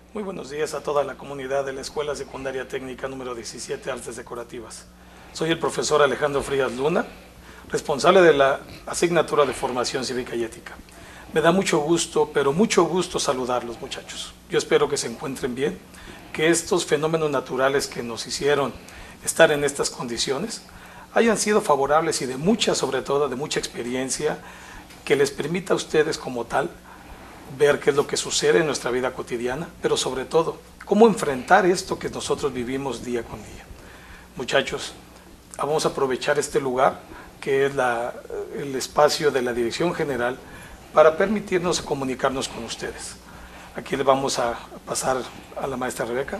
Muy buenos días a toda la comunidad de la Escuela Secundaria Técnica número 17 Artes Decorativas. Soy el profesor Alejandro Frías Luna, responsable de la asignatura de Formación Cívica y Ética. Me da mucho gusto, pero mucho gusto saludarlos, muchachos. Yo espero que se encuentren bien, que estos fenómenos naturales que nos hicieron estar en estas condiciones hayan sido favorables y de mucha, sobre todo, de mucha experiencia, que les permita a ustedes como tal ver qué es lo que sucede en nuestra vida cotidiana, pero sobre todo, cómo enfrentar esto que nosotros vivimos día con día. Muchachos, vamos a aprovechar este lugar, que es el espacio de la Dirección General, para permitirnos comunicarnos con ustedes. Aquí le vamos a pasar a la maestra Rebeca.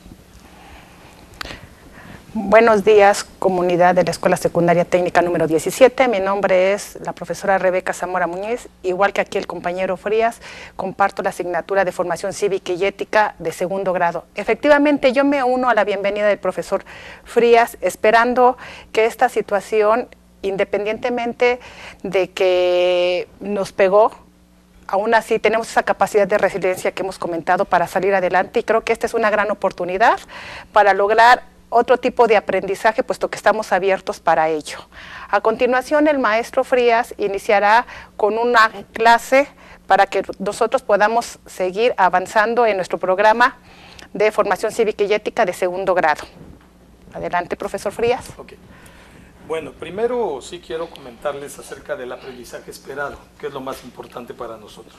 Buenos días, comunidad de la Escuela Secundaria Técnica número 17. Mi nombre es la profesora Rebeca Zamora Muñiz. Igual que aquí el compañero Frías, comparto la asignatura de Formación Cívica y Ética de segundo grado. Efectivamente, yo me uno a la bienvenida del profesor Frías, esperando que esta situación, independientemente de que nos pegó, aún así tenemos esa capacidad de resiliencia que hemos comentado para salir adelante, y creo que esta es una gran oportunidad para lograr otro tipo de aprendizaje, puesto que estamos abiertos para ello. A continuación, el maestro Frías iniciará con una clase para que nosotros podamos seguir avanzando en nuestro programa de Formación Cívica y Ética de segundo grado. Adelante, profesor Frías. Okay. Bueno, primero sí quiero comentarles acerca del aprendizaje esperado, que es lo más importante para nosotros.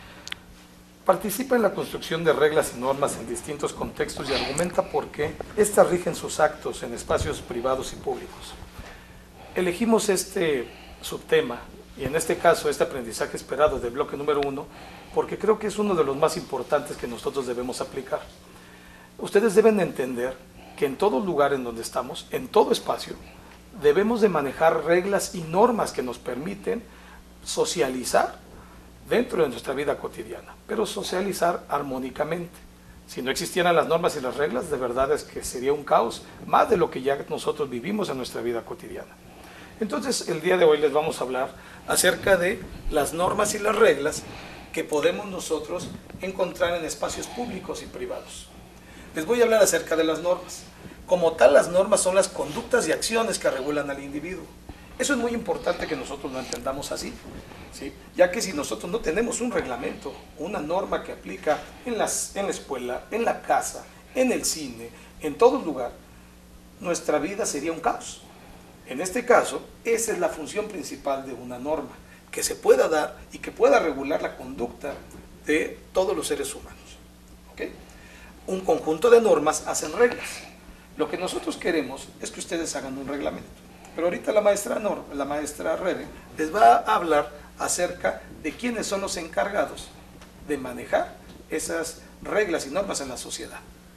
Participa en la construcción de reglas y normas en distintos contextos y argumenta por qué éstas rigen sus actos en espacios privados y públicos. Elegimos este subtema, y en este caso este aprendizaje esperado del bloque número 1, porque creo que es uno de los más importantes que nosotros debemos aplicar. Ustedes deben entender que en todo lugar en donde estamos, en todo espacio, debemos de manejar reglas y normas que nos permiten socializar dentro de nuestra vida cotidiana, pero socializar armónicamente. Si no existieran las normas y las reglas, de verdad es que sería un caos, más de lo que ya nosotros vivimos en nuestra vida cotidiana. Entonces, el día de hoy les vamos a hablar acerca de las normas y las reglas que podemos nosotros encontrar en espacios públicos y privados. Les voy a hablar acerca de las normas. Como tal, las normas son las conductas y acciones que regulan al individuo. Eso es muy importante que nosotros lo entendamos así, ¿sí? Ya que si nosotros no tenemos un reglamento, una norma que aplica en la escuela, en la casa, en el cine, en todo lugar, nuestra vida sería un caos. En este caso, esa es la función principal de una norma, que se pueda dar y que pueda regular la conducta de todos los seres humanos, ¿okay? Un conjunto de normas hacen reglas. Lo que nosotros queremos es que ustedes hagan un reglamento. Pero ahorita la maestra Rebe les va a hablar acerca de quiénes son los encargados de manejar esas reglas y normas en la sociedad.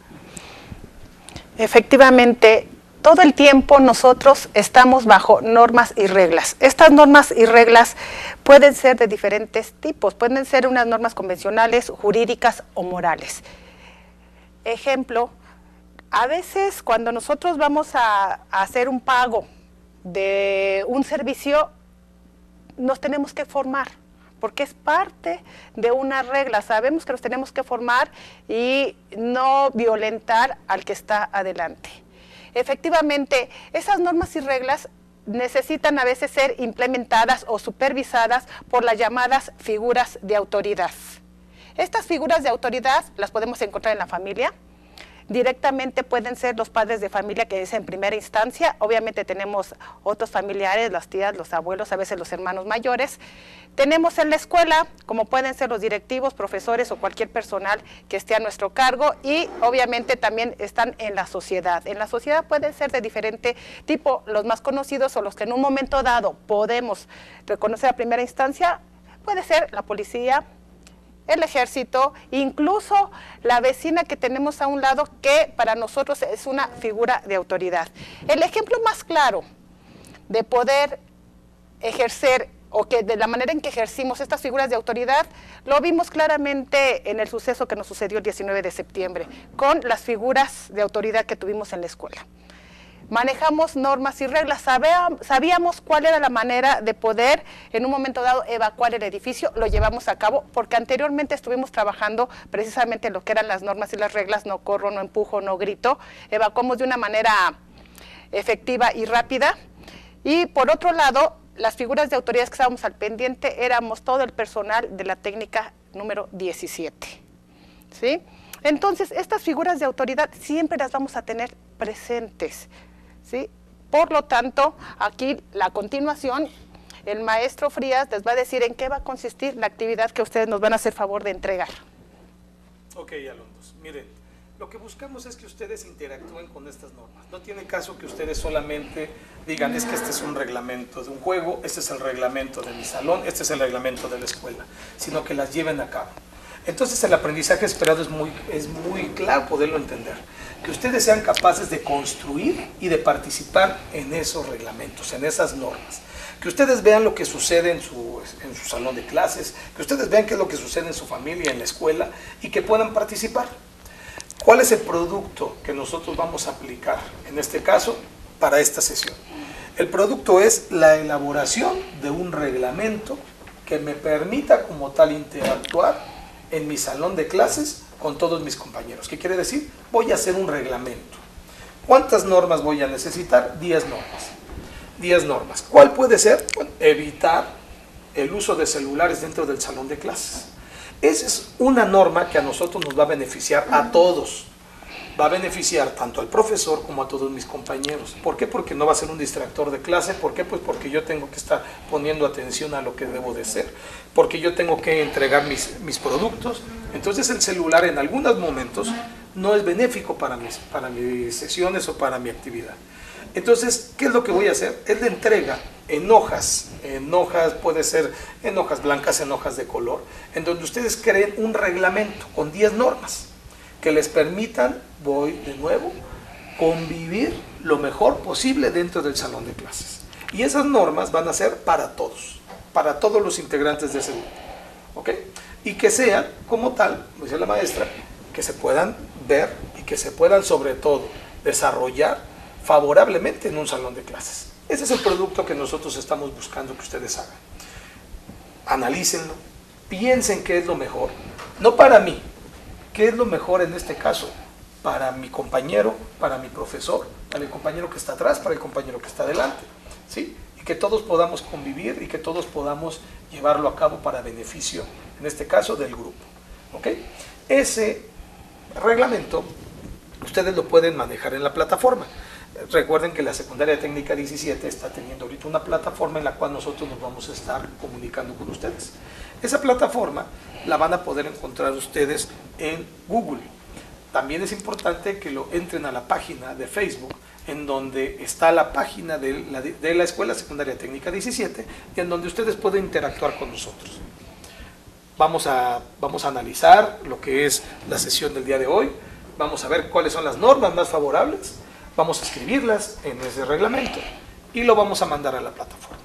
Efectivamente, todo el tiempo nosotros estamos bajo normas y reglas. Estas normas y reglas pueden ser de diferentes tipos, pueden ser unas normas convencionales, jurídicas o morales. Ejemplo, a veces cuando nosotros vamos a hacer un pago de un servicio, nos tenemos que formar, porque es parte de una regla. Sabemos que nos tenemos que formar y no violentar al que está adelante. Efectivamente, esas normas y reglas necesitan a veces ser implementadas o supervisadas por las llamadas figuras de autoridad. Estas figuras de autoridad las podemos encontrar en la familia. Directamente pueden ser los padres de familia, que es en primera instancia. Obviamente tenemos otros familiares, las tías, los abuelos, a veces los hermanos mayores. Tenemos en la escuela, como pueden ser los directivos, profesores o cualquier personal que esté a nuestro cargo, y obviamente también están en la sociedad. En la sociedad pueden ser de diferente tipo, los más conocidos o los que en un momento dado podemos reconocer a primera instancia, puede ser la policía, el ejército, incluso la vecina que tenemos a un lado, que para nosotros es una figura de autoridad. El ejemplo más claro de poder ejercer, o que de la manera en que ejercimos estas figuras de autoridad, lo vimos claramente en el suceso que nos sucedió el 19 de septiembre, con las figuras de autoridad que tuvimos en la escuela. manejamos normas y reglas, sabíamos cuál era la manera de poder en un momento dado evacuar el edificio, lo llevamos a cabo porque anteriormente estuvimos trabajando precisamente lo que eran las normas y las reglas, no corro, no empujo, no grito, evacuamos de una manera efectiva y rápida. Y por otro lado, las figuras de autoridad que estábamos al pendiente éramos todo el personal de la técnica número 17, ¿sí? Entonces, estas figuras de autoridad siempre las vamos a tener presentes, ¿sí? Por lo tanto, aquí a continuación, el maestro Frías les va a decir en qué va a consistir la actividad que ustedes nos van a hacer favor de entregar. Ok, alumnos, miren, lo que buscamos es que ustedes interactúen con estas normas. No tiene caso que ustedes solamente digan, es que este es un reglamento de un juego, este es el reglamento de mi salón, este es el reglamento de la escuela, sino que las lleven a cabo. Entonces el aprendizaje esperado es muy claro poderlo entender, que ustedes sean capaces de construir y de participar en esos reglamentos, en esas normas, que ustedes vean lo que sucede en su salón de clases, que ustedes vean qué es lo que sucede en su familia, en la escuela, y que puedan participar. ¿Cuál es el producto que nosotros vamos a aplicar, en este caso, para esta sesión? El producto es la elaboración de un reglamento que me permita como tal interactuar en mi salón de clases con todos mis compañeros. ¿Qué quiere decir? Voy a hacer un reglamento. ¿Cuántas normas voy a necesitar? 10 normas. 10 normas. ¿Cuál puede ser? Bueno, evitar el uso de celulares dentro del salón de clases. Esa es una norma que a nosotros nos va a beneficiar a todos. Va a beneficiar tanto al profesor como a todos mis compañeros. ¿Por qué? Porque no va a ser un distractor de clase. ¿Por qué? Pues porque yo tengo que estar poniendo atención a lo que debo de ser. Porque yo tengo que entregar mis productos. Entonces el celular en algunos momentos no es benéfico para mis sesiones o para mi actividad. Entonces, ¿qué es lo que voy a hacer? Es la entrega en hojas, puede ser en hojas blancas, en hojas de color, en donde ustedes creen un reglamento con 10 normas que les permitan, voy de nuevo, convivir lo mejor posible dentro del salón de clases. Y esas normas van a ser para todos los integrantes de ese grupo, ¿ok? Y que sean, como tal, como dice la maestra, que se puedan ver y que se puedan, sobre todo, desarrollar favorablemente en un salón de clases. Ese es el producto que nosotros estamos buscando que ustedes hagan. Analícenlo, piensen qué es lo mejor, no para mí, qué es lo mejor en este caso, para mi compañero, para mi profesor, para el compañero que está atrás, para el compañero que está adelante, ¿sí? Y que todos podamos convivir y que todos podamos llevarlo a cabo para beneficio, en este caso, del grupo, ¿ok? Ese reglamento ustedes lo pueden manejar en la plataforma. Recuerden que la secundaria técnica 17 está teniendo ahorita una plataforma en la cual nosotros nos vamos a estar comunicando con ustedes. Esa plataforma la van a poder encontrar ustedes en Google. También es importante que lo entren a la página de Facebook, en donde está la página de la Escuela Secundaria Técnica 17, y en donde ustedes pueden interactuar con nosotros. Vamos a analizar lo que es la sesión del día de hoy, vamos a ver cuáles son las normas más favorables, vamos a escribirlas en ese reglamento y lo vamos a mandar a la plataforma.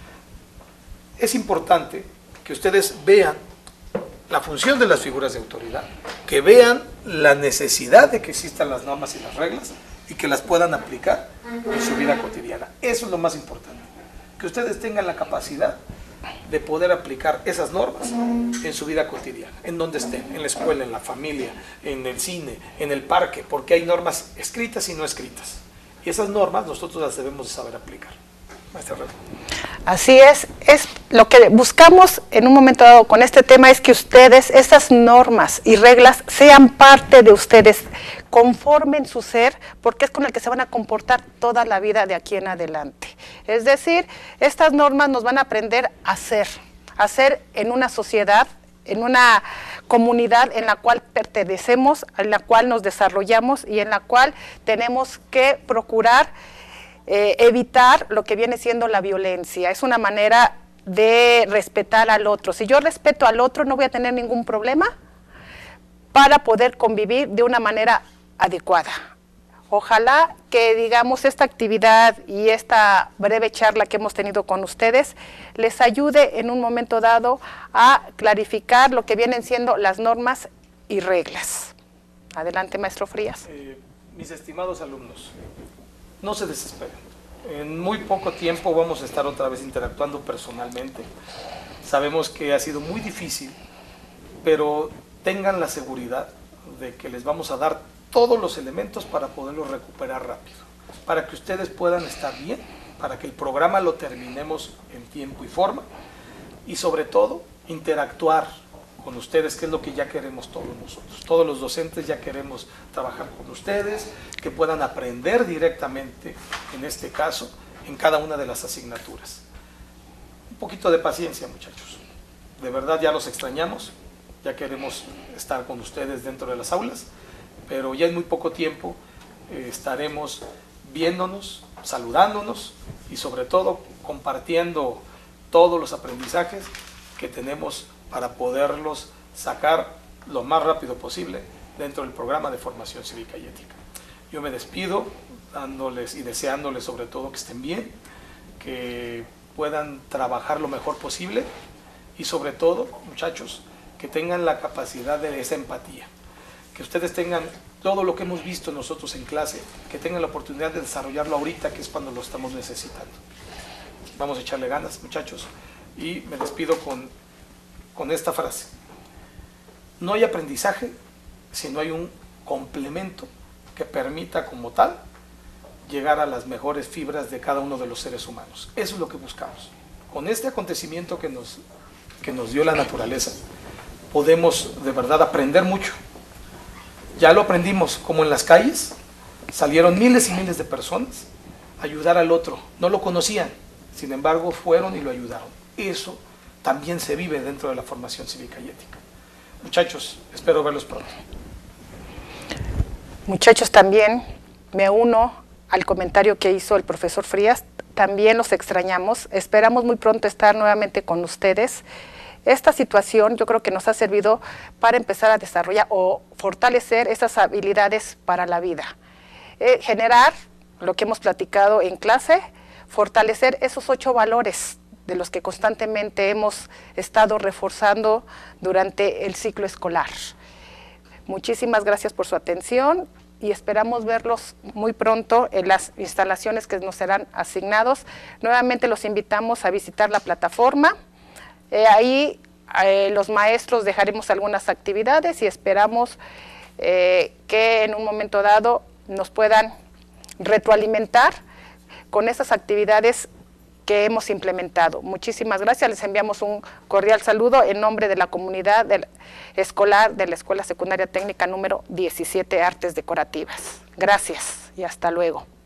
Es importante que ustedes vean la función de las figuras de autoridad, que vean la necesidad de que existan las normas y las reglas y que las puedan aplicar en su vida cotidiana. Eso es lo más importante, que ustedes tengan la capacidad de poder aplicar esas normas en su vida cotidiana, en donde estén, en la escuela, en la familia, en el cine, en el parque, porque hay normas escritas y no escritas. Y esas normas nosotros las debemos de saber aplicar. Maestra Rebe. Así es lo que buscamos en un momento dado con este tema, es que ustedes, esas normas y reglas sean parte de ustedes, conformen su ser, porque es con el que se van a comportar toda la vida de aquí en adelante. Es decir, estas normas nos van a aprender a ser en una sociedad, en una comunidad en la cual pertenecemos, en la cual nos desarrollamos y en la cual tenemos que procurar evitar lo que viene siendo la violencia. Es una manera de respetar al otro. Si yo respeto al otro, no voy a tener ningún problema para poder convivir de una manera adecuada. Ojalá que, digamos, esta actividad y esta breve charla que hemos tenido con ustedes les ayude en un momento dado a clarificar lo que vienen siendo las normas y reglas. Adelante, maestro Frías. Mis estimados alumnos, no se desesperen. En muy poco tiempo vamos a estar otra vez interactuando personalmente. Sabemos que ha sido muy difícil, pero tengan la seguridad de que les vamos a dar todos los elementos para poderlos recuperar rápido, para que ustedes puedan estar bien, para que el programa lo terminemos en tiempo y forma, y sobre todo interactuar con ustedes, que es lo que ya queremos todos nosotros. Todos los docentes ya queremos trabajar con ustedes, que puedan aprender directamente, en este caso, en cada una de las asignaturas. Un poquito de paciencia, muchachos. De verdad ya los extrañamos, ya queremos estar con ustedes dentro de las aulas, pero ya en muy poco tiempo estaremos viéndonos, saludándonos y sobre todo compartiendo todos los aprendizajes que tenemos para poderlos sacar lo más rápido posible dentro del programa de formación cívica y ética. Yo me despido dándoles y deseándoles sobre todo que estén bien, que puedan trabajar lo mejor posible y sobre todo, muchachos, que tengan la capacidad de esa empatía, que ustedes tengan todo lo que hemos visto nosotros en clase, que tengan la oportunidad de desarrollarlo ahorita, que es cuando lo estamos necesitando. Vamos a echarle ganas, muchachos, y me despido con esta frase. No hay aprendizaje si no hay un complemento que permita como tal llegar a las mejores fibras de cada uno de los seres humanos. Eso es lo que buscamos. Con este acontecimiento que nos dio la naturaleza, podemos de verdad aprender mucho. Ya lo aprendimos, como en las calles, salieron miles y miles de personas a ayudar al otro. No lo conocían, sin embargo fueron y lo ayudaron. Eso también se vive dentro de la formación cívica y ética. Muchachos, espero verlos pronto. Muchachos, también me uno al comentario que hizo el profesor Frías. También los extrañamos. Esperamos muy pronto estar nuevamente con ustedes. Esta situación yo creo que nos ha servido para empezar a desarrollar o fortalecer esas habilidades para la vida. Generar lo que hemos platicado en clase, fortalecer esos 8 valores de los que constantemente hemos estado reforzando durante el ciclo escolar. Muchísimas gracias por su atención y esperamos verlos muy pronto en las instalaciones que nos serán asignados. Nuevamente los invitamos a visitar la plataforma. Ahí los maestros dejaremos algunas actividades y esperamos que en un momento dado nos puedan retroalimentar con esas actividades que hemos implementado. Muchísimas gracias, les enviamos un cordial saludo en nombre de la comunidad escolar de la Escuela Secundaria Técnica número 17 Artes Decorativas. Gracias y hasta luego.